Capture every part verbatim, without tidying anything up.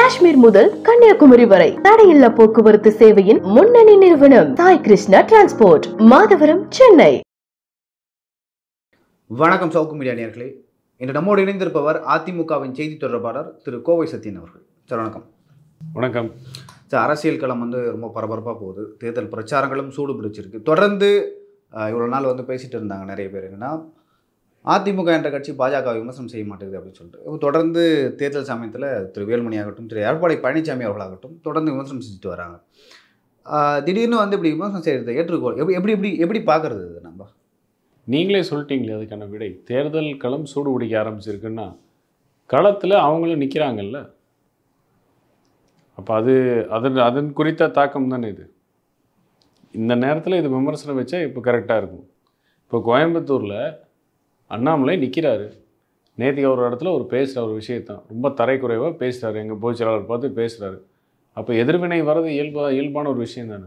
காஷ்மீர் முதல் கன்னியாகுமரி வரை தடையில்லா போக்குவரத்து சேவையின் முன்னணி நிறுவனம் சாய் கிருஷ்ணா டிரான்ஸ்போர்ட், மாதவரம், சென்னை. வணக்கம் சவுக்கு மீடியா நேயர்களே. இன்று நம்மோடு இணைந்திருப்பவர் அதிமுகவின் செய்தி தொடர்பாளர் திரு கோவை சத்யன் அவர்கள். சார் வணக்கம். வணக்கம் சார், அரசியல் களம் வந்து ரொம்ப பரபரப்பாக போகுது. தேர்தல் பிரச்சாரங்களும் சூடு பிடிச்சிருக்கு. தொடர்ந்து இவ்வளோ நாள் வந்து பேசிகிட்டு இருந்தாங்க நிறைய பேர். என்னன்னா அதிமுக என்ற கட்சி பாஜக விமர்சனம் செய்ய மாட்டேங்குது அப்படின்னு சொல்லிட்டு தொடர்ந்து தேர்தல் சமயத்தில் திரு வேலுமணி ஆகட்டும், திரு எடப்பாடி பழனிசாமி அவர்களாகட்டும் தொடர்ந்து விமர்சனம் செஞ்சுட்டு வராங்க. திடீர்னு வந்து இப்படி விமர்சனம் செய்கிறது ஏற்றுக்கோ எப்படி எப்படி எப்படி எப்படி பார்க்குறது? நம்ம நீங்களே சொல்லிட்டீங்களே அதுக்கான விடை. தேர்தல் களம் சூடு பிடிக்க ஆரம்பிச்சிருக்குன்னா களத்தில் அவங்களும் நிற்கிறாங்கல்ல. அப்போ அது அதன் அதன் குறித்த தாக்கம் தானே இது. இந்த நேரத்தில் இது விமர்சனம் வச்சா இப்போ கரெக்டாக இருக்கும். இப்போ கோயம்புத்தூரில் அண்ணாமலை நிற்கிறாரு. நேற்றுக்கு ஒரு இடத்துல ஒரு பேசுகிற ஒரு விஷயத்தான் ரொம்ப தரைக்குறைவாக பேசுகிறாரு. எங்கள் பொதுச் செயலாளர் பார்த்து பேசுகிறாரு. அப்போ எதிர்வினை வர்றது இயல்பா இயல்பான ஒரு விஷயம் தானே.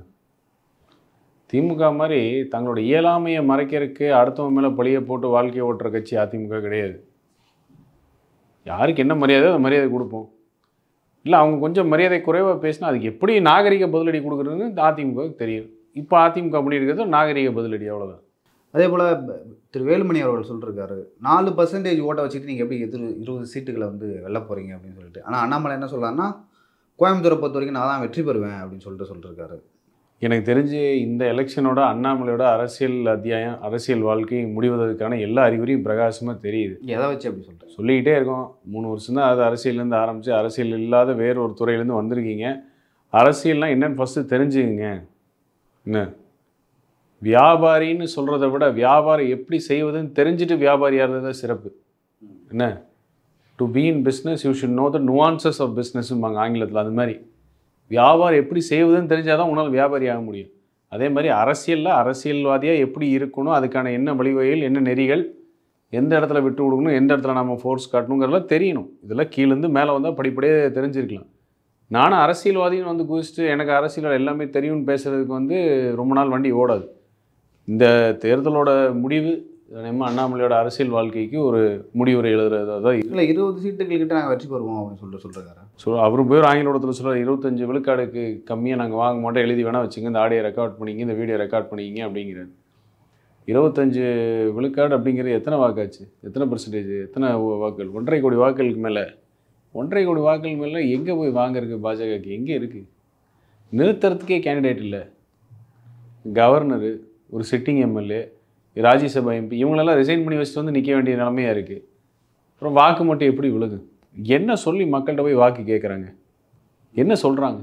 திமுக மாதிரி தங்களோட இயலாமையை மறைக்கிறதுக்கு அடுத்தவங்க மேலே பழியை போட்டு வாழ்க்கையை ஓட்டுற கட்சி அதிமுக கிடையாது. யாருக்கு என்ன மரியாதை அதை மரியாதை கொடுப்போம். இல்லை அவங்க கொஞ்சம் மரியாதை குறைவாக பேசினா அதுக்கு எப்படி நாகரிக பதிலடி கொடுக்குறதுன்னு அதிமுகவுக்கு தெரியும். இப்போ அதிமுக அப்படி இருக்கிறது நாகரிக பதிலடி, அவ்வளோதான். அதே போல் திரு வேலுமணி அவர்கள் சொல்லியிருக்காரு, நாலு பர்சன்டேஜ் ஓட்டை வச்சுட்டு நீங்கள் எப்படி எதிர் இருபது சீட்டுகளை வந்து வெல்ல போகிறீங்க அப்படின்னு சொல்லிட்டு. ஆனால் அண்ணாமலை என்ன சொல்கிறாருன்னா, கோயம்புத்தூரை பொறுத்த வரைக்கும் நான் தான் வெற்றி பெறுவேன் அப்படின்னு சொல்லிட்டு சொல்லியிருக்காரு. எனக்கு தெரிஞ்சு இந்த எலெக்ஷனோட அண்ணாமலையோட அரசியல் அத்தியாயம், அரசியல் வாழ்க்கை முடிவதற்கான எல்லா அறிகுறியும் பிரகாசமாக தெரியுது. எதை வச்சு அப்படி சொல்லிட்டு சொல்லிக்கிட்டே இருக்கோம். மூணு வருஷம் தான் அது அரசியல்லேருந்து ஆரம்பித்து அரசியல் இல்லாத வேறு ஒரு துறையிலேருந்து வந்திருக்கீங்க. அரசியல்னால் என்னென்னு ஃபஸ்ட்டு தெரிஞ்சுக்குங்க. என்ன வியாபாரின்னு சொல்கிறத விட வியாபாரம் எப்படி செய்வதுன்னு தெரிஞ்சுட்டு வியாபாரியாக தான் சிறப்பு. என்ன to be in business you should know the nuances of பிஸ்னஸ்ஸும்பாங்க ஆங்கிலத்தில். அது மாதிரி வியாபாரம் எப்படி செய்வதுன்னு தெரிஞ்சால் தான் உன்னால் வியாபாரி ஆக முடியும். அதே மாதிரி அரசியலில் அரசியல்வாதியாக எப்படி இருக்கணும், அதுக்கான என்ன வழிவகைகள், என்ன நெறிகள், எந்த இடத்துல விட்டு கொடுக்கணும், எந்த இடத்துல நம்ம ஃபோர்ஸ் காட்டணுங்கிறதெல்லாம் தெரியணும். இதெல்லாம் கீழேருந்து மேலே வந்தால் படிப்படியே தெரிஞ்சிருக்கலாம். நானும் அரசியல்வாதின்னு வந்து குதிச்சுட்டு எனக்கு அரசியல் எல்லாமே தெரியும்னு பேசுகிறதுக்கு வந்து ரொம்ப நாள் வண்டி ஓடாது. இந்த தேர்தலோட முடிவு நம்ம அண்ணாமலையோட அரசியல் வாழ்க்கைக்கு ஒரு முடிவுரை எழுதுறதா தான். இல்லை இருபது சீட்டுகள்கிட்ட நாங்கள் வெற்றி பெறுவோம் அப்படின்னு சொல்லிட்டு சொல்கிறாரு. ஸோ அவரும் போய் ஆங்கிலத்தில் சொல்கிறார், இருபத்தஞ்சு விழுக்காடுக்கு கம்மியாக நாங்கள் வாங்க மாட்டோம், எழுதி வேணால் வச்சுங்க, இந்த ஆடியோ ரெக்கார்ட் பண்ணிங்க, இந்த வீடியோ ரெக்கார்ட் பண்ணிக்கிங்க அப்படிங்கிறாரு. இருபத்தஞ்சு விழுக்காடு அப்படிங்கிறது எத்தனை வாக்காச்சு, எத்தனை பர்சன்டேஜ், எத்தனை வாக்குகள்? ஒன்றரை கோடி வாக்குகளுக்கு மேலே. ஒன்றரை கோடி வாக்குகள் மேலே எங்கே போய் வாங்குறதுக்கு பாஜகக்கு எங்கே இருக்குது? நிறுத்துறதுக்கே கேண்டிடேட் இல்லை. கவர்னரு, ஒரு சிட்டிங் எம்எல்ஏ, ராஜ்யசபா எம்பி, இவங்களெல்லாம் ரிசைன் பண்ணி வச்சுட்டு வந்து நிற்க வேண்டிய நிலைமையாக இருக்குது. அப்புறம் வாக்கு மட்டும் எப்படி விழுகு? என்ன சொல்லி மக்கள்கிட்ட போய் வாக்கு கேட்குறாங்க? என்ன சொல்கிறாங்க?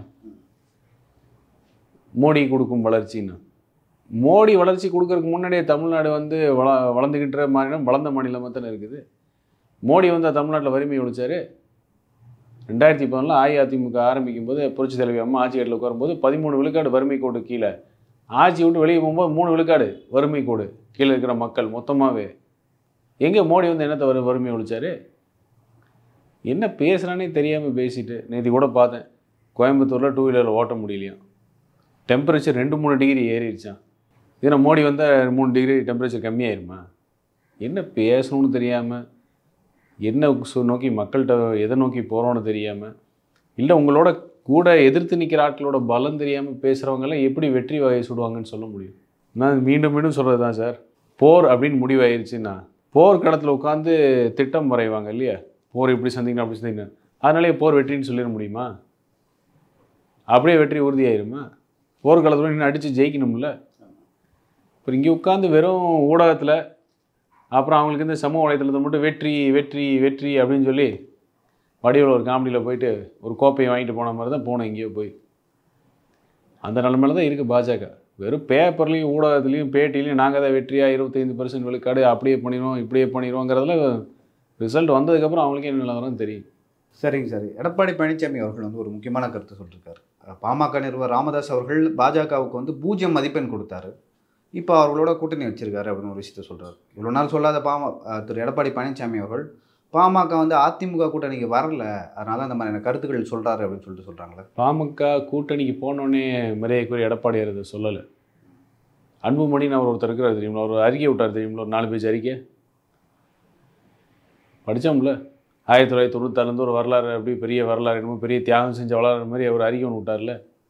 மோடி கொடுக்கும் வளர்ச்சின்னு. மோடி வளர்ச்சி கொடுக்கறதுக்கு முன்னாடியே தமிழ்நாடு வந்து வள வளர்ந்துக்கிட்ட மாநிலம், வளர்ந்த மாநிலமாக தானே இருக்குது. மோடி வந்து தமிழ்நாட்டில் வறுமை ஒழிச்சார். ரெண்டாயிரத்தி பதினொன்றில் அஇஅதிமுக ஆரம்பிக்கும் போது புரட்சி தலைவி அம்மா ஆட்சி கட்டில் உட்காரும்போது பதிமூணு விழுக்காடு வறுமை கோடு கீழே, ஆட்சி விட்டு வெளியே போகும்போது மூணு விழுக்காடு வறுமை கோடு கீழே இருக்கிற மக்கள் மொத்தமாகவே. எங்கே மோடி வந்து என்னத்தை வரு வறுமை ஒழிச்சார்? என்ன பேசுகிறானே தெரியாமல் பேசிட்டு. நேற்று கூட பார்த்தேன், கோயம்புத்தூரில் டூ வீலரில் ஓட்ட முடியலையாம். டெம்பரேச்சர் ரெண்டு மூணு டிகிரி ஏறிடுச்சான். இதில் மோடி வந்தால் மூணு டிகிரி டெம்பரேச்சர் கம்மியாயிருமா? என்ன பேசணும்னு தெரியாமல், என்ன நோக்கி மக்கள்கிட்ட எதை நோக்கி போகிறோன்னு தெரியாமல், இல்லை உங்களோட கூட எதிர்த்து நிற்கிற ஆட்களோட பலம் தெரியாமல் பேசுகிறவங்கெல்லாம் எப்படி வெற்றி வகை சுடுவாங்கன்னு சொல்ல முடியும்? நான் மீண்டும் மீண்டும் சொல்கிறது தான் சார். போர் அப்படின்னு முடிவாயிருச்சுன்னா போர் களத்தில் உட்காந்து திட்டம் வரைவாங்க இல்லையா? போர் இப்படி சந்திக்கணும் அப்படி சந்திக்கணும், அதனாலே போர் வெற்றின்னு சொல்லிட முடியுமா? அப்படியே வெற்றி உறுதியாயிருமா? போர்க்களத்தில் இன்னும் அடித்து ஜெயிக்கணும்ல. இப்போ இங்கே உட்காந்து வெறும் ஊடகத்தில், அப்புறம் அவங்களுக்கு இந்த சமூக வலைத்தளத்தில் மட்டும் வெற்றி வெற்றி வெற்றி அப்படின்னு சொல்லி வடிவில் ஒரு காமெடியில் போயிட்டு ஒரு கோப்பையை வாங்கிட்டு போன மாதிரி தான் போனோம். எங்கேயோ போய் அந்த நிலைமையில தான் இருக்குது பாஜக. வெறும் பேப்பர்லேயும் ஊடகத்துலேயும் பேட்டிலையும் நாங்கள் தான் வெற்றியாக இருபத்தைந்து பர்சன்ட் விழுக்காடு அப்படியே பண்ணிடுவோம் இப்படியே பண்ணிடுவோங்கிறதுல ரிசல்ட் வந்ததுக்கப்புறம் அவங்களுக்கே என்ன நிலவரம் தெரியும். சரிங்க சார். எடப்பாடி பழனிசாமி அவர்கள் வந்து ஒரு முக்கியமான கருத்து சொல்லியிருக்காரு. பாமக நிறுவனர் ராமதாஸ் அவர்கள் பாஜகவுக்கு வந்து பூஜ்ஜியம் மதிப்பெண் கொடுத்தாரு, இப்போ அவர்களோட கூட்டணி வச்சிருக்காரு அப்படின்னு ஒரு விஷயத்த சொல்கிறார். இவ்வளோ நாள் சொல்லாத பாம திரு எடப்பாடி பழனிசாமி அவர்கள் பாமக வந்து அதிமுக கூட்டணிக்கு வரல, அதனால அந்த மாதிரியான கருத்துக்கள் சொல்கிறாரு அப்படின்னு சொல்லிட்டு சொல்கிறாங்களே. பாமக கூட்டணிக்கு போனோடனே மரியாதைக்குரிய எடப்பாடியார் அதை சொல்லலை. அன்புமணின்னு அவர் ஒருத்தர் இருக்கிறார் தெரியுங்களா, அவர் அறிக்கை விட்டார் தெரியுங்களா, ஒரு நாலு பேஜ் அறிக்கை படித்தோம்ல. ஆயிரத்தி தொள்ளாயிரத்தி தொண்ணூத்தாறுலேருந்து ஒரு வரலாறு அப்படி பெரிய வரலாறு என்னமோ பெரிய தியாகம் செஞ்ச வரலாறு மாதிரி அவர் அறிக்கை ஒன்று விட்டார்ல,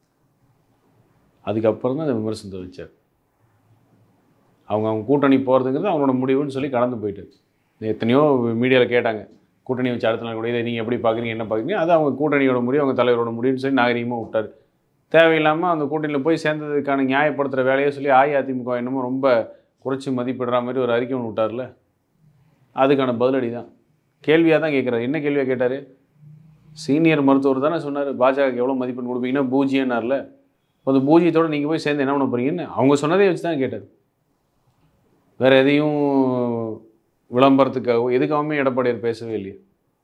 அதுக்கப்புறம் தான் அந்த விமர்சனத்தை வச்சார். அவங்க அவங்க கூட்டணி போகிறதுங்கிறது அவங்களோட முடிவுன்னு சொல்லி கடந்து போயிட்டு எத்தனையோ மீடியாவில் கேட்டாங்க, கூட்டணி வச்சு அடுத்த நாள் கூட இதை நீங்கள் எப்படி பார்க்குறீங்க என்ன பார்க்குறீங்க, அது அவங்க கூட்டணியோட முடிவு அவங்க தலைவரோட முடிவுன்னு சொல்லி நாகரிகமாக விட்டார். தேவையில்லாமல் அந்த கூட்டணியில் போய் சேர்ந்ததுக்கான நியாயப்படுத்துகிற வேலையை சொல்லி அஇஅதிமுக என்னமோ ரொம்ப குறைச்சி மதிப்பிடுற மாதிரி ஒரு அறிக்கை ஒன்று விட்டார்ல, அதுக்கான பதிலடி தான். கேள்வியாக தான் கேட்குறாரு. என்ன கேள்வியாக கேட்டார்? சீனியர் மருத்துவர் தானே சொன்னார் பாஜகவுக்கு எவ்வளோ மதிப்பெண் கொடுப்பீங்கன்னா பூஜ்ஜியம்னார்ல, அந்த பூஜ்ஜியத்தோடு நீங்கள் போய் சேர்ந்து என்ன பண்ண போகிறீங்கன்னு அவங்க சொன்னதே வச்சு தான் கேட்டார். வேறு எதையும் விளம்பரத்துக்காகவோ எதுக்காகவுமே எடப்பாடியார் பேசவே இல்லையா.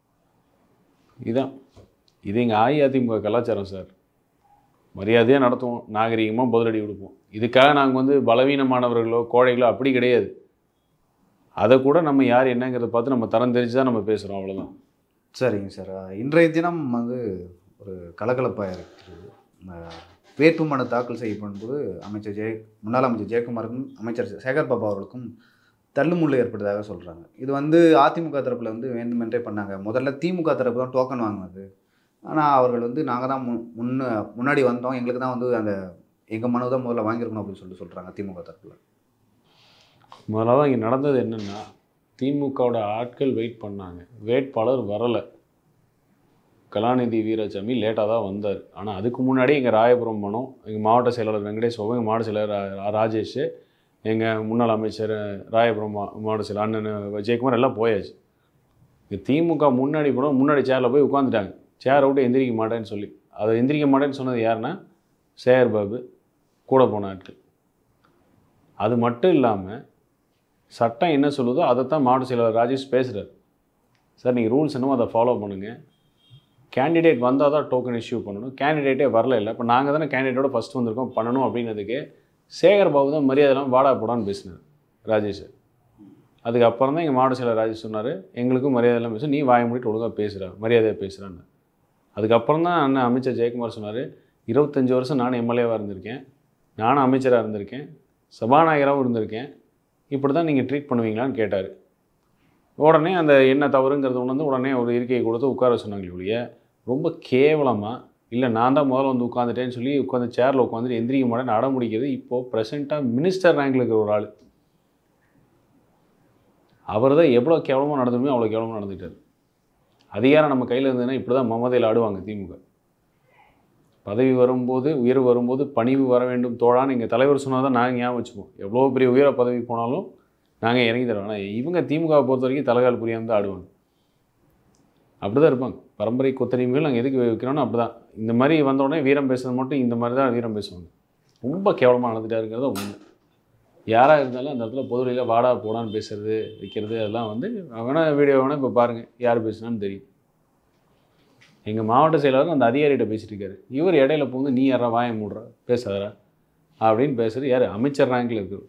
இதுதான் இது எங்கள் அஇஅதிமுக கலாச்சாரம் சார். மரியாதையாக நடத்துவோம், நாகரிகமாக பதிலடி கொடுப்போம். இதுக்காக நாங்கள் வந்து பலவீனமானவர்களோ கோழைகளோ அப்படி கிடையாது. அதை கூட நம்ம யார் என்னங்கிறத பார்த்து நம்ம தரம் தெரிஞ்சு தான் நம்ம பேசுகிறோம், அவ்வளோதான். சரிங்க சார். இன்றைய தினம் வந்து ஒரு கலகலப்பாக இருக்கிறது. வேட்புமனு தாக்கல் செய்யப்படும்போது அமைச்சர் ஜெய முன்னாள் அமைச்சர் ஜெயக்குமாருக்கும் அமைச்சர் சேகர் பாபு அவர்களுக்கும் தள்ளுமுள்ளு ஏற்பட்டதாக சொல்கிறாங்க. இது வந்து அதிமுக தரப்பில் வந்து வேண்டுமென்றே பண்ணாங்க. முதல்ல திமுக தரப்பு தான் டோக்கன் வாங்கினது. ஆனால் அவர்கள் வந்து நாங்கள் தான் முன் முன்ன முன்னாடி வந்தோம், எங்களுக்கு தான் வந்து அந்த எங்கள் மனு தான் முதல்ல வாங்கியிருக்கணும் அப்படின்னு சொல்லி சொல்கிறாங்க திமுக தரப்பில். முதல்ல இங்கே நடந்தது என்னென்னா, திமுகவோட ஆட்கள் வெயிட் பண்ணாங்க, வேட்பாளர் வரலை. கலாநிதி வீராசாமி லேட்டாக தான் வந்தார். ஆனால் அதுக்கு முன்னாடி எங்கள் ராயபுரம் மனம், எங்கள் மாவட்ட செயலாளர் வெங்கடேஷ் பாபு, எங்கள் மாவட்ட செயலாளர் ராஜேஷ், எங்கள் முன்னாள் அமைச்சர் ராயபுரம் மா மாவட்ட செயலர் அண்ணன் ஜெயக்குமார் எல்லாம் போயாச்சு. இங்கே திமுக முன்னாடி போனால் முன்னாடி சேரில் போய் உட்காந்துட்டாங்க. சேரை விட்டு எந்திரிக்க மாட்டேன்னு சொல்லி. அதை எந்திரிக்க மாட்டேன்னு சொன்னது யாருன்னா சேகர் பாபு கூட போன ஆட்கள். அது மட்டும் இல்லாமல் சட்டம் என்ன சொல்லுதோ அதைத்தான் மாவட்ட செயலாளர் ராஜேஷ் பேசுகிறார். சார் நீங்கள் ரூல்ஸ் என்னமோ அதை ஃபாலோ பண்ணுங்கள், கேண்டிடேட் வந்தால் தான் டோக்கன் இஷ்யூ பண்ணணும், கேண்டிடேட்டே வரல இல்லை, இப்போ நாங்கள் தானே கேண்டிடேட்டோட ஃபஸ்ட் வந்திருக்கோம் பண்ணணும் அப்படின்னதுக்கு சேகர் பாபு தான் மரியாதைலாம் வாடா போடான்னு பேசினார் ராஜேஷ். அதுக்கப்புறம் தான் எங்கள் மாவட்ட செயலர் ராஜேஷ் சொன்னார், எங்களுக்கும் மரியாதைலாம் பேச, நீ வாய மூடிட்டு ஒழுங்காக பேசுகிற, மரியாதையாக பேசுகிறான்னு. அதுக்கப்புறம் தான் அண்ணன் அமைச்சர் ஜெயக்குமார் சொன்னார், இருபத்தஞ்சி வருஷம் நானும் எம்எல்ஏவாக இருந்திருக்கேன், நானும் அமைச்சராக இருந்திருக்கேன், சபாநாயகராகவும் இருந்திருக்கேன், இப்படி தான் நீங்கள் ட்ரீட் பண்ணுவீங்களான்னு கேட்டார். உடனே அந்த என்ன தவறுங்கிறது ஒன்று வந்து உடனே ஒரு இருக்கையை கொடுத்து உட்கார சொன்னாங்களே ஒழிய, ரொம்ப கேவலமாக இல்லை நான் தான் முதல்ல வந்து உட்காந்துட்டேன்னு சொல்லி உட்காந்து சேரில் உட்காந்துட்டு எந்திரிக்க மாட்டேன்னு அடம் முடிக்கிறது இப்போது ப்ரெசென்ட்டாக மினிஸ்டர் ரேங்கில் இருக்கிற ஒரு ஆள். அவர் தான் எவ்வளோ கேவலமாக நடந்துமே அவ்வளோ கேவலமாக நடந்துட்டார். அதிகாரம் நம்ம கையில் இருந்ததுன்னா இப்படி தான் மமதையில் ஆடுவாங்க திமுக. பதவி வரும்போது உயர்வு வரும்போது பணிவு வர வேண்டும் தோழான்னு எங்கள் தலைவர் சொன்னால் தான் நாங்கள் ஞாபகம் வச்சுப்போம். எவ்வளோ பெரிய உயர பதவி போனாலும் நாங்கள் இறங்கி தரோம். ஆனால் இவங்க திமுகவை பொறுத்த வரைக்கும் தலைகால் புரியாமல் தான் ஆடுவாங்க. அப்படி தான் இருப்பாங்க. பரம்பரை கொத்தடிமைகள் நாங்கள் எதுக்கு வைக்கிறோன்னா அப்படி தான். இந்த மாதிரி வந்தோடனே வீரம் பேசுறது மட்டும் இந்த மாதிரி தான் வீரம் பேசுவாங்க. ரொம்ப கேவலமாக நடந்துட்டாருங்கிறத ஒன்று. யாராக இருந்தாலும் அந்த இடத்துல பொதுவெளியில் வாடா போடான்னு பேசுறது வைக்கிறது அதெல்லாம் வந்து வேணால் வீடியோ வேணால் இப்போ பாருங்கள் யார் பேசுனான்னு தெரியும். எங்கள் மாவட்ட செயலாளர் அந்த அதிகாரிகிட்ட பேசிட்டு இருக்காரு. இவர் இடையில போந்து நீ யாரா வாய மூடுறா பேசாதரா அப்படின்னு பேசுகிறது யார்? அமைச்சர் ரேங்கில் இருக்குது.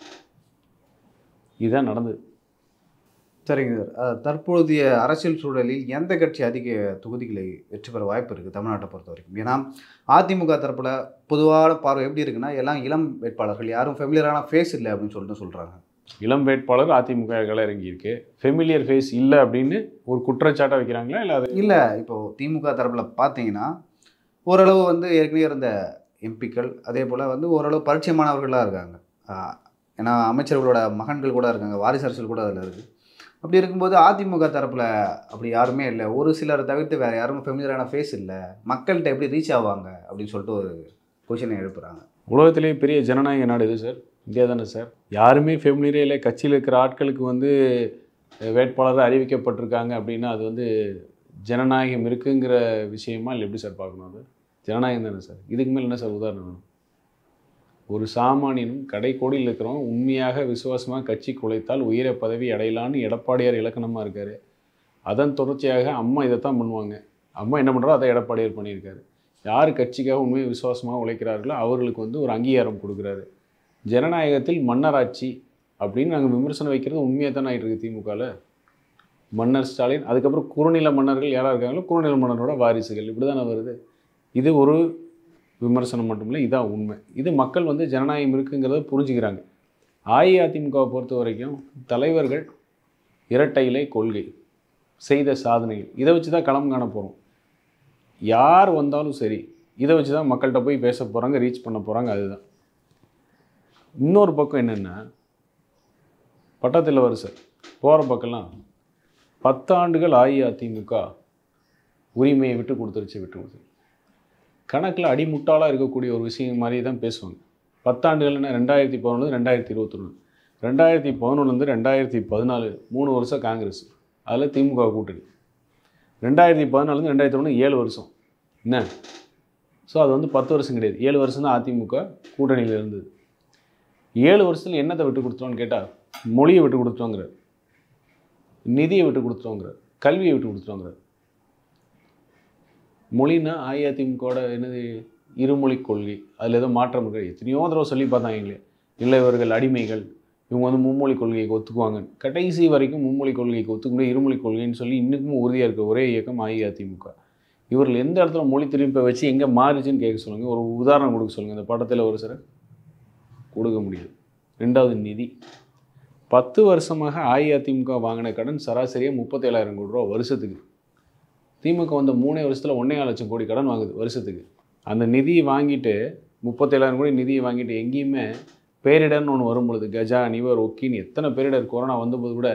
இதுதான் நடந்தது. சரிங்க சார். தற்போதைய அரசியல் சூழலில் எந்த கட்சி அதிக தொகுதிகளை வெற்றி பெற வாய்ப்பு இருக்குது தமிழ்நாட்டை பொறுத்த வரைக்கும்? ஏன்னா அதிமுக தரப்பில் பொதுவான பார்வை எப்படி இருக்குன்னா, எல்லாம் இளம் வேட்பாளர்கள், யாரும் ஃபெமிலியரான ஃபேஸ் இல்லை அப்படின்னு சொல்லிட்டு சொல்கிறாங்க. இளம் வேட்பாளர் அதிமுக இறங்கியிருக்கு, ஃபெமிலியர் ஃபேஸ் இல்லை அப்படின்னு ஒரு குற்றச்சாட்டை வைக்கிறாங்களா? இல்லை அது இல்லை. இப்போது திமுக தரப்பில் பார்த்தீங்கன்னா ஓரளவு வந்து ஏற்கனவே இருந்த எம்பிக்கள், அதே போல் வந்து ஓரளவு பரிச்சயமானவர்களாக இருக்காங்க. ஏன்னா அமைச்சர்களோட மகன்கள் கூட இருக்காங்க, வாரிசு அரசியல் கூட அதில் இருக்குது. அப்படி இருக்கும்போது அதிமுக தரப்பில் அப்படி யாருமே இல்லை. ஒரு சிலரை தவிர்த்து வேறு யாரும் ஃபெமிலியரான ஃபேஸ் இல்லை, மக்கள்கிட்ட எப்படி ரீச் ஆவாங்க அப்படின்னு சொல்லிட்டு ஒரு கொஷினை எழுப்புறாங்க. உலகத்திலேயே பெரிய ஜனநாயக நாடு இது சார், இந்தியா தானே சார். யாருமே ஃபெமிலியரே இல்லை. கட்சியில் இருக்கிற ஆட்களுக்கு வந்து வேட்பாளராக அறிவிக்கப்பட்டிருக்காங்க அப்படின்னா அது வந்து ஜனநாயகம் இருக்குங்கிற விஷயமா இல்லை எப்படி சார் பார்க்கணும்? அது ஜனநாயகம் தானே சார். இதுக்கு மேலே என்ன சார் உதாரணம் வேணும்? ஒரு சாமானியனும் கடைக்கோடியில் இருக்கிறவங்க உண்மையாக விசுவாசமாக கட்சி குலைத்தால் உயர பதவி அடையலான்னு எடப்பாடியார் இலக்கணமாக இருக்கார். அதன் தொடர்ச்சியாக அம்மா இதைத்தான் பண்ணுவாங்க. அம்மா என்ன பண்ணுறோ அதை எடப்பாடியார் பண்ணியிருக்காரு. யார் கட்சிக்காக உண்மையாக விசுவாசமாக உழைக்கிறார்களோ அவர்களுக்கு வந்து ஒரு அங்கீகாரம் கொடுக்குறாரு. ஜனநாயகத்தில் மன்னராட்சி அப்படின்னு நாங்கள் விமர்சனம் வைக்கிறது உண்மையாக தானே ஆகிட்டு இருக்குது திமுகவில். மன்னர் ஸ்டாலின், அதுக்கப்புறம் குறுநில மன்னர்கள் யாராக இருக்காங்களோ குறுநில மன்னரோட வாரிசுகள், இப்படி தானே வருது. இது ஒரு விமர்சனம் மட்டுமில்லை, இதான் உண்மை. இது மக்கள் வந்து ஜனநாயகம் இருக்குங்கிறத புரிஞ்சுக்கிறாங்க. அஇஅதிமுகவை பொறுத்த வரைக்கும் தலைவர்கள் இரட்டை இலை கொள்கை, செய்த சாதனைகள் இதை வச்சு தான் களம் காண போகிறோம். யார் வந்தாலும் சரி இதை வச்சு தான் மக்கள்கிட்ட போய் பேச போகிறாங்க, ரீச் பண்ண போகிறாங்க. அதுதான். இன்னொரு பக்கம் என்னென்னா, பட்டத்தில் வருஷ போகிற பக்கம்லாம் பத்தாண்டுகள் அஇஅதிமுக உரிமையை விட்டு கொடுத்துருச்சு விட்டு கொடுத்துரு கணக்கில் அடிமுட்டாளாக இருக்கக்கூடிய ஒரு விஷயம் மாதிரி தான் பேசுவாங்க. பத்தாண்டுகள்னா ரெண்டாயிரத்தி பதினொன்று ரெண்டாயிரத்தி இருபத்தொன்று ரெண்டாயிரத்தி பதினொன்றுலேருந்து ரெண்டாயிரத்தி பதினாலு மூணு வருஷம் காங்கிரஸ், அதில் திமுக கூட்டணி. ரெண்டாயிரத்தி பதினாலுலேருந்து ரெண்டாயிரத்தி ஒன்று ஏழு வருஷம் என்ன. ஸோ அது வந்து பத்து வருஷம் கிடையாது, ஏழு வருஷம் தான் அதிமுக கூட்டணியில் இருந்தது. ஏழு வருஷத்தில் என்னத்தை விட்டு கொடுத்துட்டோன்னு கேட்டால் மொழியை விட்டு கொடுத்துட்டோங்கிறார், நிதியை விட்டு கொடுத்துட்டோங்கிறார், கல்வியை விட்டு கொடுத்துட்டோங்கிறார். மொழின்னா அஇஅதிமுகவோட என்னது இருமொழி கொள்கை, அதில் ஏதோ மாற்றம் இருக்குது. எத்தனையோ தடவை சொல்லி பார்த்தாங்களே, இல்லை இவர்கள் அடிமைகள், இவங்க வந்து மும்மொழி கொள்கைக்கு ஒத்துக்குவாங்க. கடைசி வரைக்கும் மும்மொழி கொள்கைக்கு ஒத்துக்க முடியும், இருமொழி கொள்கைன்னு சொல்லி இன்னும் உறுதியாக இருக்க ஒரே இயக்கம் அஇஅதிமுக. இவர்கள் எந்த இடத்துல மொழி திருப்பை வச்சு எங்கே மாறிச்சுன்னு கேட்க சொல்லுங்கள், ஒரு உதாரணம் கொடுக்க சொல்லுங்கள். இந்த படத்தில் ஒரு சில கொடுக்க முடியாது. ரெண்டாவது நிதி. பத்து வருஷமாக அஇஅதிமுக வாங்கின கடன் சராசரியாக முப்பத்தேழாயிரம் கோடி ரூபா வருஷத்துக்கு. திமுக வந்த மூணே வருஷத்தில் ஒன்றே நாலு லட்சம் கோடி கடன் வாங்குது வருஷத்துக்கு. அந்த நிதியை வாங்கிட்டு முப்பத்தேழாயிரம் கோடி நிதியை வாங்கிட்டு எங்கேயுமே பேரிடர்னு ஒன்று வரும்பொழுது, கஜா, நிவர், ஒக்கின்னு எத்தனை பேரிடர் கொரோனா வந்தபோது கூட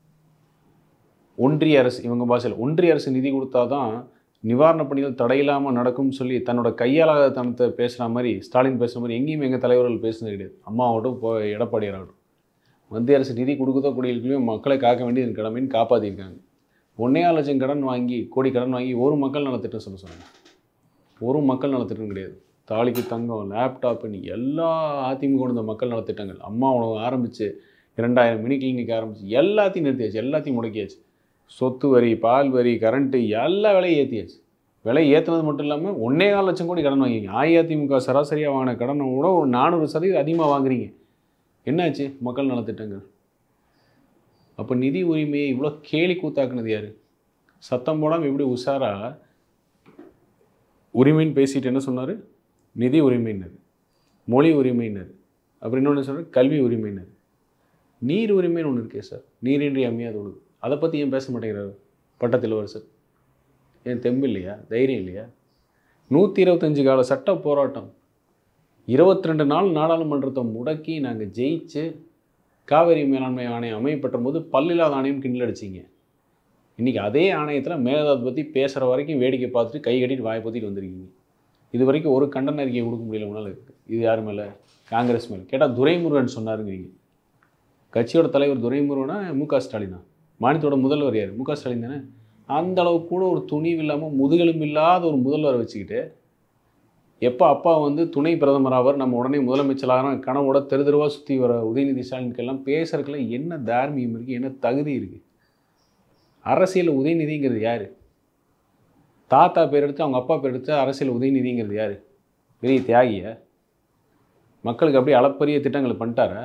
ஒன்றிய அரசு, இவங்க பாஷையில் ஒன்றிய அரசு நிதி கொடுத்தா தான் நிவாரணப் பணிகள் தடையில்லாமல் நடக்கும்னு சொல்லி தன்னோட கையாளாதனத்தை பேசுகிற மாதிரி ஸ்டாலின் பேசுகிற மாதிரி எங்கேயும் எங்கள் தலைவர்கள் பேசுனது கிடையாது. அம்மாவோட்டும் இப்போ எடப்பாடியாராகட்டும் மத்திய அரசு நிதி கொடுக்கதோ குடியிருக்கலையும் மக்களை காக்க வேண்டியது கடமைன்னு காப்பாற்றிருக்காங்க. ஒன்றே லட்சம் கடன் வாங்கி கோடி கடன் வாங்கி ஒரு மக்கள் நலத்திட்டம் சொல்ல சொன்னாங்க. ஒரு மக்கள் நலத்திட்டம் கிடையாது. தாலிக்கு தங்கம், லேப்டாப்புன்னு எல்லா அதிமுக கொண்ட மக்கள் நலத்திட்டங்கள், அம்மா உணவு ஆரம்பித்து இரண்டாயிரம் மினி கிளினிக் ஆரம்பித்து எல்லாத்தையும் நிறுத்தியாச்சு, எல்லாத்தையும் முடக்கியாச்சு. சொத்து வரி, பால் வரி, கரண்ட்டு எல்லா விலையும் ஏற்றியாச்சு. விலை ஏற்றுனது மட்டும் இல்லாமல் ஒன்றே நாலு லட்சம் கோடி கடன் வாங்கிங்க. அஇஅதிமுக சராசரியாக வாங்கின கடனை கூட ஒரு நானூறு சதவீதம் அதிகமாக வாங்குறீங்க. என்னாச்சு மக்கள் நலத்திட்டங்கள்? அப்போ நிதி உரிமையை இவ்வளோ கேலி கூத்தாக்குனது யார்? சத்தம் போடாமல் எப்படி உஷாரா உரிமைன்னு பேசிட்டு என்ன சொன்னார்? நிதி உரிமையினர், மொழி உரிமையினர், அப்புறம் இன்னொன்று சொல்கிறார் கல்வி உரிமையினர். நீர் உரிமைன்னு ஒன்று இருக்கே சார், நீரின்றி அமையாத ஒழுகு. அதை பற்றி ஏன் பேச மாட்டேங்கிறார் பட்டத்தில் வருஷம்? ஏன் தெம்பு இல்லையா, தைரியம் இல்லையா? நூற்றி இருபத்தஞ்சு கால சட்ட போராட்டம், இருபத்தி ரெண்டு நாள் நாடாளுமன்றத்தை முடக்கி நாங்கள் ஜெயிச்சு காவிரி மேலாண்மை ஆணையம் அமையப்பட்ட போது பல்லில்லாத ஆணையம் கிண்டல் அடிச்சிங்க. இன்றைக்கி அதே ஆணையத்தில் மேகதாது பற்றி பேசுகிற வரைக்கும் வேடிக்கை பார்த்துட்டு கை கட்டிட்டு வாயை பற்றிட்டு வந்திருக்கீங்க. இது வரைக்கும் ஒரு கண்டன அறிக்கையை கொடுக்க முடியல உன்னால். இது யார் மேலே? காங்கிரஸ் மேலே. கேட்டால் துரைமுருகன் சொன்னாருங்கிறீங்க. கட்சியோட தலைவர் துரைமுருகனா மு க ஸ்டாலினா? மாநிலத்தோட முதல்வர் யார்? மு க ஸ்டாலின் தானே. அந்த அளவுக்கு கூட ஒரு துணிவு இல்லாமல் முதுகெலும்பு இல்லாத ஒரு முதல்வரை வச்சுக்கிட்டு எப்போ அப்பா வந்து துணை பிரதமராக நம்ம உடனே முதலமைச்சராக கனவோட தெரு தெருவாக சுற்றி வர உதயநிதி ஸ்டாலினுக்கெல்லாம் பேசுறதுக்குள்ள என்ன தார்மீகம் இருக்குது, என்ன தகுதி இருக்குது? அரசியல் உதயநிதிங்கிறது யார்? தாத்தா பேர் எடுத்து அவங்க அப்பா பேர் எடுத்து அரசியல் உதயநிதிங்கிறது யார்? பெரிய தியாகியா? மக்களுக்கு அப்படியே அளப்பரிய திட்டங்களை பண்ணிட்டாரா?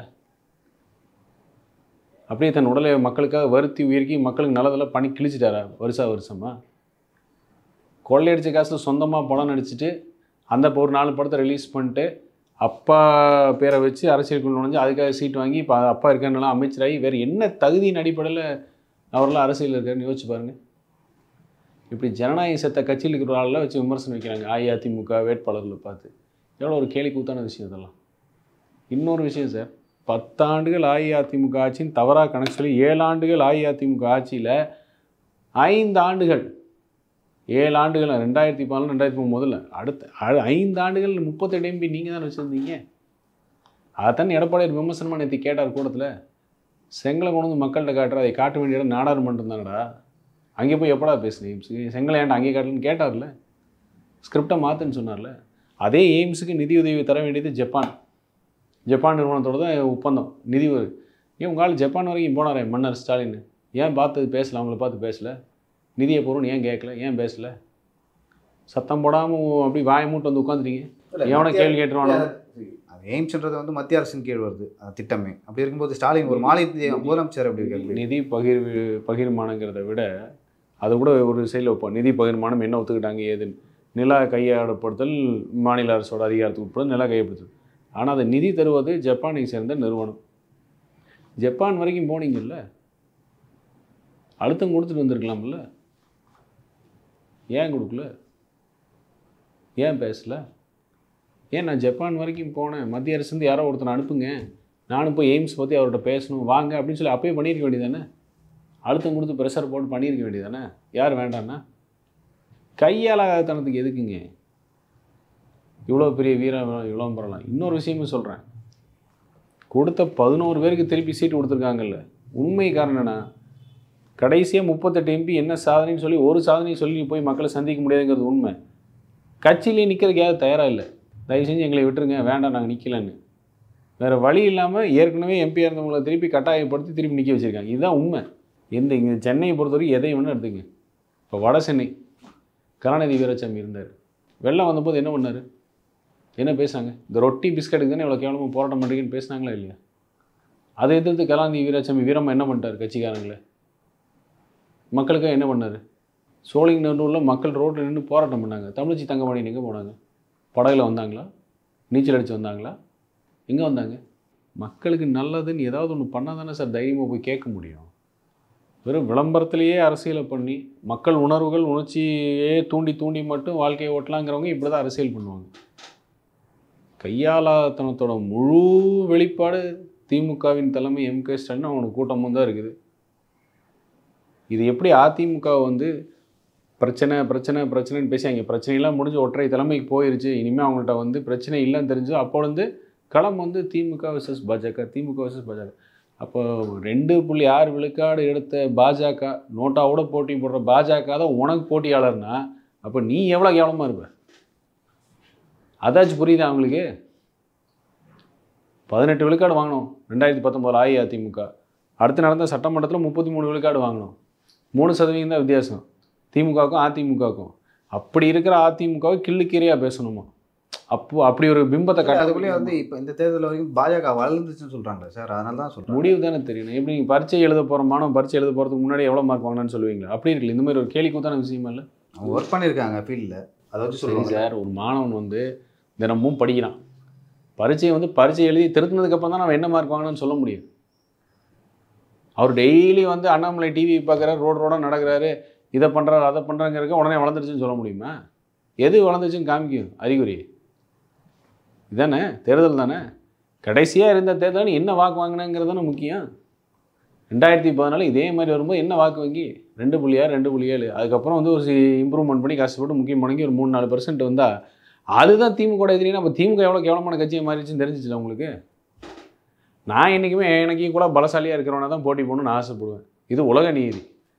அப்படியே தன் உடலை மக்களுக்காக வருத்தி உயர்க்கி மக்களுக்கு நல்லதெல்லாம் பண்ணி கிழிச்சிட்டாரா வருஷா வருஷமாக? கொள்ளையடிச்ச காசில் சொந்தமாக படம் நடிச்சுட்டு அந்த ஒரு நாலு படத்தை ரிலீஸ் பண்ணிட்டு அப்பா பேரை வச்சு அரசியலுக்குள்ள நுழைஞ்சு அதுக்காக சீட் வாங்கி இப்போ அப்பா இருக்காருனாலாம் அமைச்சராகி வேறு என்ன தகுதியின் அடிப்படையில் அவரெல்லாம் அரசியல் இருக்காருன்னு யோசிச்சு பாருங்கள். இப்படி ஜனநாயக செத்த கட்சியில் இருக்கிற ஆளெல்லாம் வச்சு விமர்சனம் வைக்கிறாங்க அஇஅதிமுக வேட்பாளர்களை பார்த்து. எவ்வளோ ஒரு கேலி கூத்தான விஷயம் இதெல்லாம். இன்னொரு விஷயம் சார், பத்தாண்டுகள் அஇஅதிமுக ஆட்சின்னு தவறாக கணக்கு சொல்லி ஏழு ஆண்டுகள் அஇஅதிமுக ஆட்சியில் ஐந்து ஆண்டுகள் ஏழு ஆண்டுகள் ரெண்டாயிரத்தி பதினாலு ரெண்டாயிரத்தி மூணு முதல்ல அடுத்த ஐந்து ஆண்டுகள் முப்பத்தெட்டு எம்பி நீங்கள் தானே வச்சுருந்தீங்க. அதைத்தான் எடப்பாடியார் விமர்சனமாக நேற்று கேட்டார் கூடத்தில். செங்கலை கொண்டு வந்து மக்கள்கிட்ட காட்டுற, அதை காட்ட வேண்டிய இடம் நாடாளுமன்றம் தானடா, அங்கே போய் எப்படா பேசுனீங்க, செங்கலை ஏன்டா அங்கே காட்டலன்னு கேட்டார்ல, ஸ்கிரிப்டை மாற்றுன்னு சொன்னார்ல. அதே எய்ம்ஸுக்கு நிதி உதவி தர வேண்டியது ஜப்பான் ஜப்பான் நிறுவனத்தோட தான் ஒப்பந்தம் நிதி. ஏன் உங்களால் ஜப்பான் வரைக்கும் போனாரே மன்னர் ஸ்டாலின், ஏன் பார்த்து பேசலை? அவங்கள பார்த்து பேசலை? நிதியை பொருள்னு ஏன் கேட்கல? ஏன் பேசலை? சத்தம் போடாமல் அப்படி வாயை மூட்டு வந்து உட்காந்துட்டீங்க. எவனை கேள்வி கேட்டுருவானோ? அது எய்ம்ஸ்ன்றது வந்து மத்திய அரசின் கீழ் வருது திட்டமே. அப்படி இருக்கும்போது ஸ்டாலின் ஒரு மாநில முதலமைச்சர் அப்படி இருக்காரு. நிதி பகிர் பகிர்மானங்கிறத விட அதை கூட ஒரு சைடில் வைப்போம். நிதி பகிர்மானம் என்ன ஒத்துக்கிட்டாங்க ஏதுன்னு. நில கையாடப்படுத்தல் மாநில அரசோட அதிகாரத்துக்கு உட்பட நில கையப்படுத்தல். ஆனால் அதை நிதி தருவது ஜப்பானை சேர்ந்த நிறுவனம். ஜப்பான் வரைக்கும் போனீங்கல்ல, அழுத்தம் கொடுத்துட்டு வந்திருக்கலாம்ல, ஏன் கொடுக்கல, ஏன் பேசல? ஏன் நான் ஜப்பான் வரைக்கும் போனேன், மத்திய அரசு வந்து யாரோ ஒருத்தனை அனுப்புங்க, நானும் போய் எய்ம்ஸ் பற்றி அவர்கிட்ட பேசணும் வாங்க அப்படின்னு சொல்லி அப்பயே பண்ணியிருக்க வேண்டியதானே? அழுத்தம் கொடுத்து ப்ரெஷர் போட்டு பண்ணியிருக்க வேண்டியதானே? யார் வேண்டான்னா? கையாளாதனத்துக்கு எதுக்குங்க இவ்வளோ பெரிய வீர விளம்பரம்லாம்? இன்னொரு விஷயமும் சொல்கிறேன், கொடுத்த பதினோரு பேருக்கு திருப்பி சீட்டு கொடுத்துருக்காங்கல்ல, உண்மை காரணம்னா கடைசியாக முப்பத்தெட்டு எம்பி என்ன சாதனைன்னு சொல்லி ஒரு சாதனையும் சொல்லி போய் மக்களை சந்திக்க முடியாதுங்கிறது உண்மை. கட்சியிலே நிற்கிறதுக்கு யாரும் தயாராக இல்லை. தயவு செஞ்சு எங்களை விட்டுருங்க, வேண்டாம் நாங்கள் நிற்கலன்னு. வேறு வழி இல்லாமல் ஏற்கனவே எம்பியாக இருந்தவங்களை திருப்பி கட்டாயப்படுத்தி திருப்பி நிற்க வச்சுருக்காங்க. இதுதான் உண்மை. எந்த இங்கே சென்னையை பொறுத்தவரைக்கும் எதை வேணும் எடுத்துங்க. இப்போ வட சென்னை கருணாநிதி வீராசாமி இருந்தார், வெள்ளம் வந்தபோது என்ன பண்ணார், என்ன பேசுனாங்க? இந்த ரொட்டி பிஸ்கட்டுக்கு தானே இவ்வளோ கேவலமாக போராட்டம் பண்ணுறீங்கன்னு பேசுனாங்களா இல்லையா? அதை எதிர்த்து கருணாநிதி வீராசாமி வீரமாக என்ன பண்ணிட்டார்? கட்சிக்காரங்களை மக்களுக்காக என்ன பண்ணார்? சோழிங்கநல்லூரில் மக்கள் ரோட்டில் நின்று போராட்டம் பண்ணாங்க. தமிழச்சி தங்கமணி எங்கே போனாங்க? படகுல வந்தாங்களா? நீச்சல் அடித்து வந்தாங்களா? எங்கே வந்தாங்க? மக்களுக்கு நல்லதுன்னு ஏதாவது ஒன்று பண்ணால் தானே சார் தைரியமாக போய் கேட்க முடியும். வெறும் விளம்பரத்திலேயே அரசியலை பண்ணி மக்கள் உணர்வுகள் உணர்ச்சியே தூண்டி தூண்டி மட்டும் வாழ்க்கையை ஓட்டலாங்கிறவங்க இப்படி தான் அரசியல் பண்ணுவாங்க. கையாளாத்தனத்தோட முழு வெளிப்பாடு திமுகவின் தலைமை எம் கே ஸ்டாலின் அவனுக்கு கூட்டமும் தான் இருக்குது. இது எப்படி அதிமுக வந்து பிரச்சனை பிரச்சனை பிரச்சனைன்னு பேசி அங்கே பிரச்சனையெல்லாம் முடிஞ்சு ஒற்றை தலைமைக்கு போயிருச்சு, இனிமேல் அவங்கள்ட்ட வந்து பிரச்சனை இல்லைன்னு தெரிஞ்சு அப்போ வந்து களம் வந்து திமுக வர்சஸ் பாஜக, திமுக வர்சஸ் பாஜக. அப்போ ரெண்டு புள்ளி ஆறு விழுக்காடு எடுத்த பாஜக, நோட்டாவோட போட்டி போடுற பாஜக தான் உனக்கு போட்டியாளர்னா அப்போ நீ எவ்வளோ கேவலமாக இருப்ப? அதாச்சும் புரியுதா அவங்களுக்கு? பதினெட்டு விழுக்காடு வாங்கணும் ரெண்டாயிரத்தி பத்தொம்போதில் அஇஅதிமுக, அடுத்து நடந்த சட்டமன்றத்தில் முப்பத்தி மூணு விழுக்காடு வாங்கணும். மூணு சதவீதம் தான் வித்தியாசம் திமுகவுக்கும் அதிமுகவுக்கும். அப்படி இருக்கிற அதிமுகவை கிள்ளுக்கீரையாக பேசணுமா? அப்போ அப்படி ஒரு பிம்பத்தை கட்ட. அதுக்குள்ளே வந்து இப்போ இந்த தேர்தல் வரைக்கும் பாஜக வளர்ந்துச்சுன்னு சொல்கிறாங்களே சார், அதனால தான் சொல்கிறேன். முடிவு தானே தெரியணும். எப்படி நீங்கள் பரீட்சை எழுத போகிற மாணவன் பரீட்சை எழுத போகிறதுக்கு முன்னாடி எவ்வளோ மார்க் வாங்கினான்னு சொல்லுவீங்களா? அப்படி இருக்குல்ல, இந்த மாதிரி ஒரு கேலி கூத்தான விஷயமா இல்லை? அவங்க ஒர்க் பண்ணியிருக்காங்க ஃபீல்டில், அதை வச்சு சொல்லுவாங்க சார். ஒரு மாணவன் வந்து தினமும் படிக்கிறான், பரீட்சையை வந்து பரீட்சை எழுதி திருத்தினதுக்கப்புறம் தான் நம்ம என்ன மார்க் வாங்கினான்னு சொல்ல முடியும். அவர் டெய்லி வந்து அண்ணாமலை டிவி பார்க்குறாரு, ரோடு ரோடாக நடக்கிறாரு, இதை பண்ணுறாரு அதை பண்ணுறாங்கிறக்க உடனே வளர்ந்துருச்சுன்னு சொல்ல முடியுமா? எது வளர்ந்துச்சுன்னு காமிக்கும் அறிகுறி இதானே? தேர்தல் தானே. கடைசியாக இருந்த தேர்தல் என்ன வாக்கு வாங்கினாங்கிறது தானே முக்கியம். ரெண்டாயிரத்தி பதினாலு இதே மாதிரி வரும்போது என்ன வாக்கு வங்கி? ரெண்டு புள்ளி ஆறு ரெண்டு புள்ளி ஏழு அதுக்கப்புறம் வந்து ஒரு இம்ப்ரூவ்மெண்ட் பண்ணி கஷ்டப்பட்டு முக்கியம் பண்ணி ஒரு மூணு நாலு பர்சன்ட் வந்தால் அதுதான் திமுக எதிரினா அப்போ திமுக எவ்வளோ கேவலமான கட்சியை மாறிடுச்சுன்னு தெரிஞ்சிச்சு உங்களுக்கு. நான் என்றைக்குமே எனக்கு கூட பலசாலியாக இருக்கிறவனா தான் போட்டி போகணும்னு நான் ஆசைப்படுவேன். இது உலக நீதி.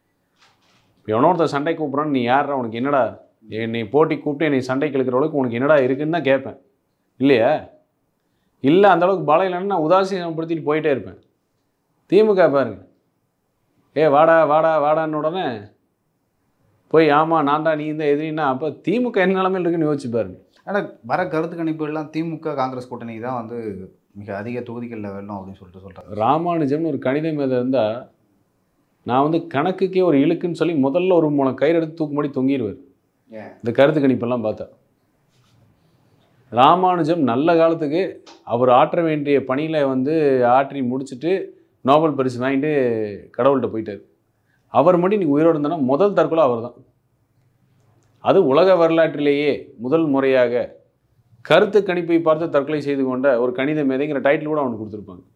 எவனோ ஒருத்தர் சண்டை கூப்பிட்றான்னு நீ யாரா, உனக்கு என்னடா, என்னை போட்டி கூப்பிட்டு என்னை சண்டைக்கு இழுக்கிற அளவுக்கு உனக்கு என்னடா இருக்குன்னு தான் கேட்பேன் இல்லையா? இல்லை அந்தளவுக்கு பலம் இல்லைன்னு நான் உதாசீனப்படுத்திட்டு போயிட்டே இருப்பேன். திமுக பாருங்க, ஏ வாடா வாடா வாடான்னு உடனே போய் ஆமாம் நான் தான் நீ இந்த எதிரின்னா அப்போ திமுக என்ன நிலைமையில் இருக்குன்னு யோசிச்சு பாருங்க. ஆனால் வர கருத்து கணிப்புகள்லாம் திமுக காங்கிரஸ் கூட்டணி தான் வந்து மிக அதிக தொகுதிகளில் வெல்லும் அப்படின்னு சொல்லிட்டு சொல்கிறாங்க. ராமானுஜம்னு ஒரு கணித மேதை இருந்தால் நான் வந்து கணக்குக்கே ஒரு இழுக்குன்னு சொல்லி முதல்ல ஒரு மூணு கயிறு எடுத்து தூக்கும்படி தொங்கிடுவார் இந்த கருத்து கணிப்பெல்லாம் பார்த்தா. ராமானுஜம் நல்ல காலத்துக்கு அவர் ஆற்ற வேண்டிய பணியில் வந்து ஆற்றி முடிச்சுட்டு நோபல் பரிசு வாங்கிட்டு கடவுள்கிட்ட போயிட்டார். அவர் மட்டும் இன்றைக்கி உயிரோடு இருந்தானா முதல் தற்கொலை அவர் தான். அது உலக வரலாற்றிலேயே முதல் முறையாக கருத்து கணிப்பை பார்த்து தற்கொலை செய்து கொண்ட ஒரு கணித மேதைங்கிற டைட்டில் கூட அவனுக்கு கொடுத்துருப்பாங்க.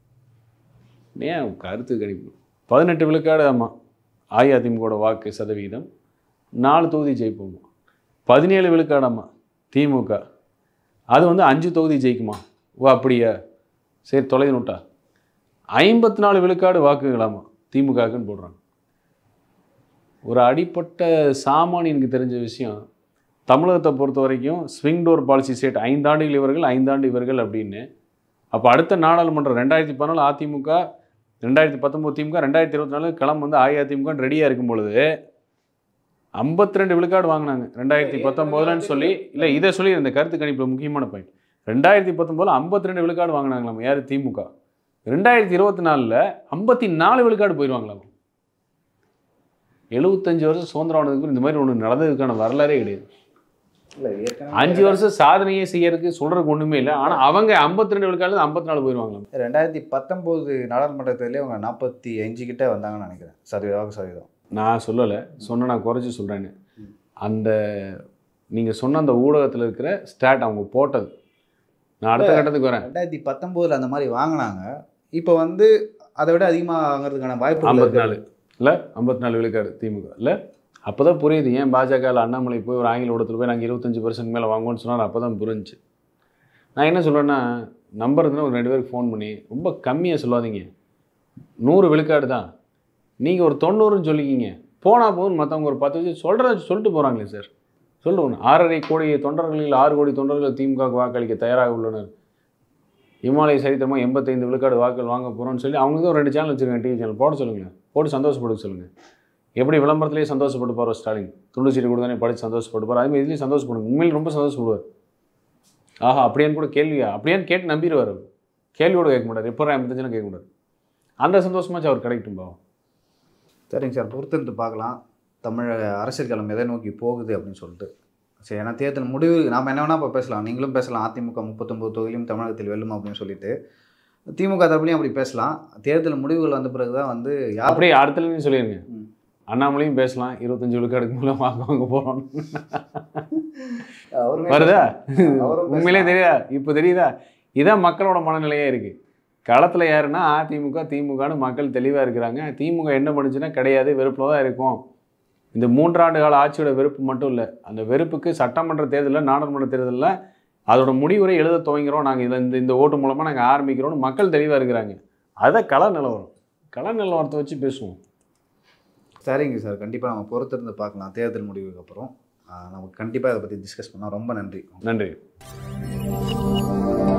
ஏன் கருத்து கணிப்பு பதினெட்டு விழுக்காடு ஆமாம் அஇஅதிமுகவோட வாக்கு சதவீதம், நாலு தொகுதி ஜெயிப்போமா. பதினேழு விழுக்காடாமா திமுக, அது வந்து அஞ்சு தொகுதி ஜெயிக்குமா. ஓ அப்படியா, சரி தொலைது நோட்டா. ஐம்பத்தி நாலு விழுக்காடு வாக்குகளாமா திமுகக்குன்னு போடுறாங்க. ஒரு அடிப்பட்ட சாமானியனுக்கு தெரிஞ்ச விஷயம், தமிழகத்தை பொறுத்த வரைக்கும் ஸ்விங் டோர் பாலிசி ஸ்டேட், ஐந்தாண்டுகள் இவர்கள் ஐந்தாண்டு இவர்கள் அப்படின்னு. அப்போ அடுத்த நாடாளுமன்றம் ரெண்டாயிரத்தி பதினாலு அதிமுக, ரெண்டாயிரத்தி பத்தொம்போது திமுக, ரெண்டாயிரத்தி இருபத்தி நாலு களம் வந்து அஇஅதிமுக ரெடியாக இருக்கும் பொழுது ஐம்பத்தி ரெண்டு விழுக்காடு வாங்கினாங்க ரெண்டாயிரத்தி பத்தொம்போதுலன்னு சொல்லி. இல்லை இதை சொல்லி இந்த கருத்து கணிப்பில் முக்கியமான பாயிண்ட், ரெண்டாயிரத்தி பத்தொம்போதில் ஐம்பத்தி ரெண்டு விழுக்காடு வாங்கினாங்களாம் யார்? திமுக. ரெண்டாயிரத்தி இருபத்தி நாலில் ஐம்பத்தி நாலு விழுக்காடு போயிடுவாங்களாம். எழுபத்தஞ்சு வருஷம் சுதந்திரம் ஆனதுக்கு இந்த மாதிரி ஒன்று நடந்ததுக்கான வரலாறே கிடையாது. அஞ்சு வருஷம் சாதனையே செய்யறதுக்கு சொல்றதுக்கு ஒன்றுமே இல்லை. ஆனால் அவங்க ஐம்பத்தி ரெண்டு விழுக்காடு ஐம்பத்தி நாலு போயிடுவாங்களாம். ரெண்டாயிரத்தி பத்தொம்போது நாடாளுமன்றத்திலே அவங்க நாற்பத்தி அஞ்சு கிட்ட வந்தாங்கன்னு நினைக்கிறேன் சதவீத வாக்கு சதவீதம். நான் சொல்லலை, சொன்ன நான் குறைச்சி சொல்கிறேன்னு. அந்த நீங்கள் சொன்ன அந்த ஊடகத்தில் இருக்கிற ஸ்டாட் அவங்க போட்டது. நான் அடுத்த கட்டத்துக்கு வரேன். ரெண்டாயிரத்தி பத்தொம்போதில் அந்த மாதிரி வாங்கினாங்க, இப்போ வந்து அதை விட அதிகமாக வாங்குறதுக்கான வாய்ப்பு ஐம்பத்தி நாலு இல்லை ஐம்பத்தி நாலு விழுக்காடு திமுக இல்லை. அப்போ தான் புரியுது ஏன் பாஜகவில் அண்ணாமலை போய் ஒரு ஆங்கில ஊடகத்தில் போய் நாங்கள் இருபத்தஞ்சி பர்சன்ட் மேலே வாங்குவோன்னு சொன்னால் அப்போ தான் புரிஞ்சிச்சு. நான் என்ன சொல்கிறேன்னா, நம்புறதுன்னா ஒரு ரெண்டு பேருக்கு ஃபோன் பண்ணி ரொம்ப கம்மியாக சொல்லாதீங்க, நூறு விழுக்காடு தான், நீங்கள் ஒரு தொண்ணூறுன்னு சொல்லிக்கிங்க, போனால் போதும், மற்றவங்க ஒரு பத்து வச்சு சொல்கிறத சொல்லிட்டு போகிறாங்களே சார். சொல்லுவோம் ஆறரை கோடி தொண்டர்களில் ஆறு கோடி தொண்டர்கள் திமுகவுக்கு வாக்களிக்க தயாராக உள்ளனர், இமாலய சரித்திரமாக எண்பத்தைந்து விழுக்காடு வாக்கள் வாங்க போகிறோன்னு சொல்லி அவங்களுக்கு ஒரு ரெண்டு சேனல் வச்சுருக்கேன், டிவி சேனல் போட சொல்லுங்கள், போட்டு சந்தோஷப்படுக்க சொல்லுங்கள். எப்படி விளம்பரத்துலேயே சந்தோஷப்பட்டு போகிற ஸ்டாலின், துண்டு சீட்டு கொடுத்தானே படித்து சந்தோஷப்பட்டு போகிறார், அதுமாதிரி இதுலேயும் சந்தோஷப்படுங்க. உண்மையில் ரொம்ப சந்தோஷப்படுவார். ஆஹா அப்படியான்னு கூட கேள்வியா அப்படியான்னு கேட்டு நம்பிடுவார். அவர் கேள்வியோடு கேட்க மாட்டார், எப்போ எண்பத்தஞ்சுலாம் கேட்க மாட்டார். அந்த சந்தோஷமாச்சும் அவர் கிடைக்கட்டும் பாவம். சரிங்க சார், பொறுத்திருந்து பார்க்கலாம் தமிழக அரசியல் களம் எதை நோக்கி போகுது அப்படின்னு சொல்லிட்டு. சரி, ஏன்னா தேர்தல் முடிவு நாம் என்ன வேணால் இப்போ பேசலாம், நீங்களும் பேசலாம், அதிமுக முப்பத்தொம்பது தொகுதியிலும் தமிழகத்தில் வெல்லும் அப்படின்னு சொல்லிட்டு, திமுக தரப்புலையும் அப்படி பேசலாம். தேர்தல் முடிவுகள் வந்த பிறகு தான் வந்து யார் அப்படியே அடுத்தலன்னு சொல்லிடுங்க. அண்ணாமலையும் பேசலாம், இருபத்தஞ்சு விழுக்காடுக்கு மூலம் வாங்க வாங்க போகிறோம் வருதா? உண்மையிலே தெரியுதா? இப்போ தெரியுதா? இதான் மக்களோட மனநிலையே இருக்குது. களத்தில் யாருன்னா அதிமுக திமுகன்னு மக்கள் தெளிவாக இருக்கிறாங்க. திமுக என்ன பண்ணுச்சுன்னா கிடையாது, வெறுப்பில் தான் இருக்கும். இந்த மூன்றாண்டு கால ஆட்சியோட வெறுப்பு மட்டும் இல்லை, அந்த வெறுப்புக்கு சட்டமன்ற தேர்தலில் நாடாளுமன்ற தேர்தலில் அதோட முடிவுரை எழுத துவங்கிறோம் நாங்கள், இதில் இந்த இந்த ஓட்டு மூலமாக நாங்கள் ஆரம்பிக்கிறோம்னு மக்கள் தெளிவாக இருக்கிறாங்க. அதை கள நிலவரம் கள நிலவரத்தை வச்சு பேசுவோம். சரிங்க சார், கண்டிப்பாக நம்ம பொறுத்திருந்து பார்க்கலாம் தேர்தல் முடிவுக்கு அப்புறம். நமக்கு கண்டிப்பாக இதை பற்றி டிஸ்கஸ் பண்ணால் ரொம்ப நன்றி. நன்றி.